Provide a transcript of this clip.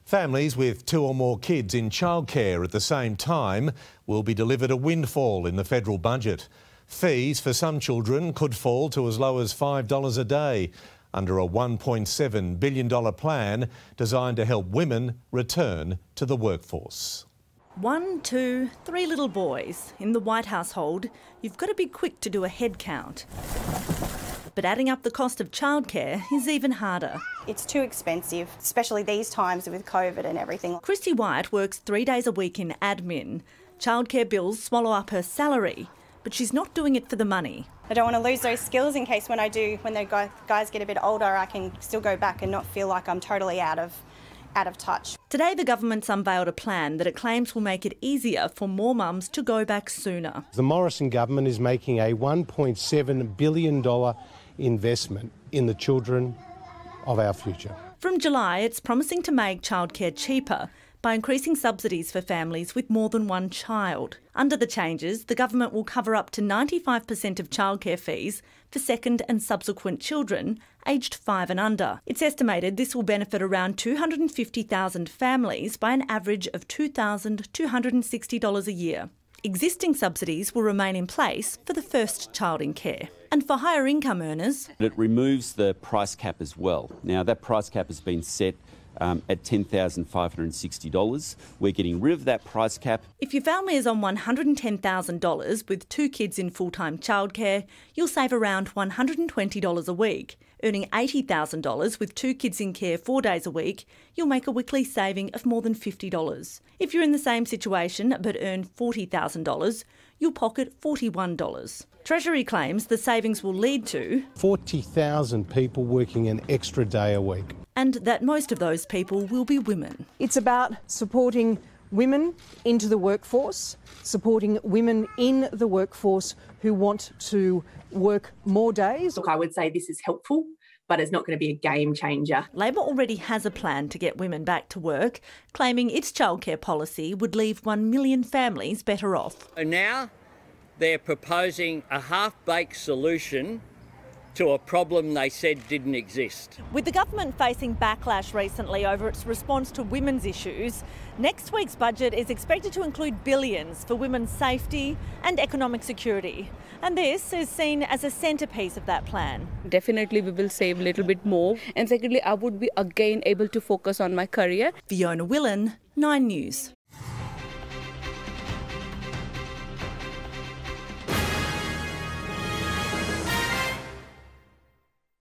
Families with 2 or more kids in childcare at the same time will be delivered a windfall in the federal budget. Fees for some children could fall to as low as $5 a day under a $1.7 billion plan designed to help women return to the workforce. 1, 2, 3 little boys. In the White household, you've got to be quick to do a head count. But adding up the cost of childcare is even harder. It's too expensive, especially these times with COVID and everything. Christy White works 3 days a week in admin. Childcare bills swallow up her salary, but she's not doing it for the money. I don't want to lose those skills in case when the guys get a bit older, I can still go back and not feel like I'm totally out of touch. Today, the government's unveiled a plan that it claims will make it easier for more mums to go back sooner. The Morrison government is making a $1.7 billion investment in the children of our future. From July, it's promising to make childcare cheaper by increasing subsidies for families with more than one child. Under the changes, the government will cover up to 95% of childcare fees for second and subsequent children aged 5 and under. It's estimated this will benefit around 250,000 families by an average of $2,260 a year. Existing subsidies will remain in place for the first child in care. And for higher income earners, it removes the price cap as well. Now, that price cap has been set at $10,560. We're getting rid of that price cap. If your family is on $110,000 with 2 kids in full-time childcare, you'll save around $120 a week. Earning $80,000 with 2 kids in care 4 days a week, you'll make a weekly saving of more than $50. If you're in the same situation but earn $40,000, you'll pocket $41. Treasury claims the savings will lead to 40,000 people working an extra day a week. And that most of those people will be women. It's about supporting women into the workforce, supporting women in the workforce who want to work more days. Look, I would say this is helpful, but it's not going to be a game changer. Labor already has a plan to get women back to work, claiming its childcare policy would leave 1 million families better off. And now they're proposing a half-baked solution to a problem they said didn't exist. With the government facing backlash recently over its response to women's issues, next week's budget is expected to include billions for women's safety and economic security. And this is seen as a centrepiece of that plan. Definitely we will save a little bit more. And secondly, I would be again able to focus on my career. Fiona Willan, 9 News.